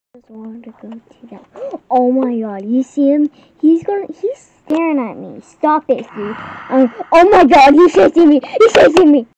Just wanted to go to that. Oh my god, you see him? He's staring at me. Stop it, dude. Oh my god, he's chasing me. He's chasing me.